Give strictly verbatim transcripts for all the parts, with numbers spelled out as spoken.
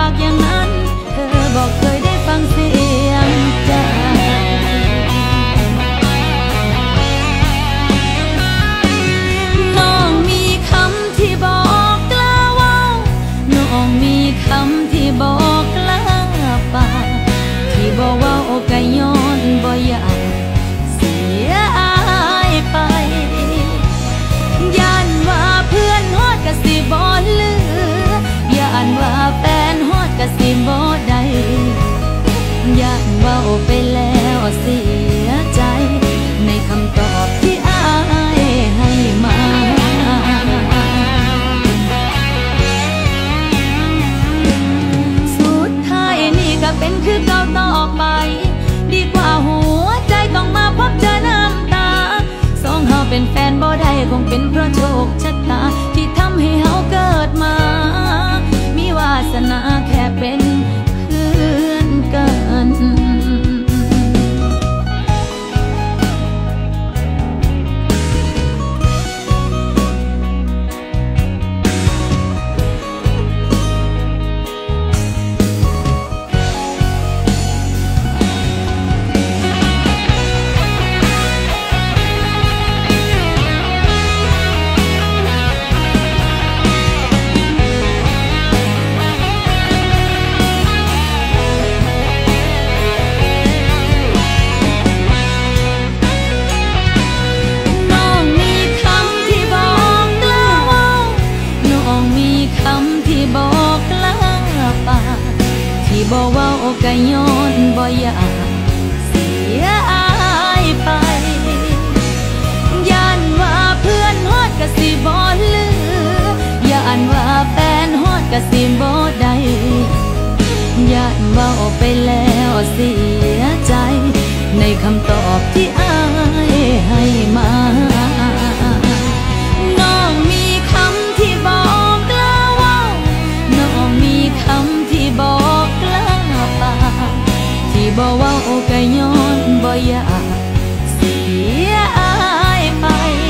ากอย่างนั้นเธอบอกเคยได้ฟังเสียงใจน้องมีคำที่บอกกล้าว่าน้องมีคำที่บอกกล้าปากที่บอกว่าโอกะย้อนบ่อยากเสียอายไปย่านว่าเพื่อนฮอดกะสิบ่เหลือย่านว่าแฟนฮอดกะสิบ่ได้ย่านว่าไปแล้วเสียใจในคำตอบที่อายให้มาสุดท้ายนี่ก็เป็นคือเก่าต่อไปดีกว่าหัวใจต้องมาพบเจอน้ำตาสองเฮาเป็นแฟนบ่ได้คงเป็นเพราะโชคชะตาที่ทำให้เฮาเกิดมามีวาสนาแค่เป็นเพื่อนกันบอกว่าโอกะย้อนบ่อยากเสียอายไปย่านว่าเพื่อนฮอดกะสิบ่เหลือย่านว่าแฟนฮอดกะสิบ่ได้ย่านว่าไปแล้วเสียใจในคำตอบที่อายให้มาน้องมีคำที่บอกกล้าว่าน้องมีคำที่บอกกล้าปากที่บอกว่าโอกะย้อนบ่อยากเสียอายไป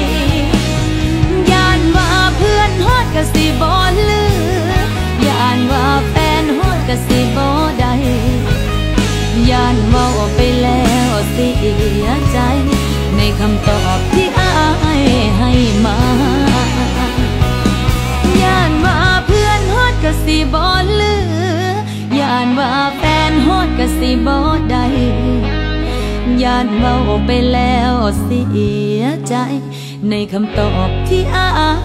ย่านว่าเพื่อนฮอดกะสิบ่เหลือย่านว่าแฟนฮอดกะสิบ่ได้ย่านว่าไปแล้วเสียใจในคำตอบที่อายให้มาย่านว่าเพื่อนฮอดกะสิบ่เหลือย่านว่าแฟนฮอดกะสิบ่ได้ย่านว่าไปแล้วเสียใจในคำตอบที่อาย